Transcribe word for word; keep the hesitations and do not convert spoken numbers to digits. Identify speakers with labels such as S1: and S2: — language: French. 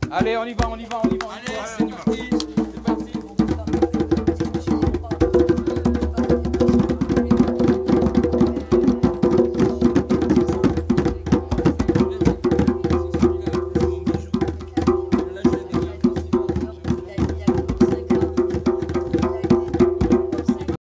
S1: Allez, on y va, on y va, on y va. On y va.
S2: Allez, c'est parti.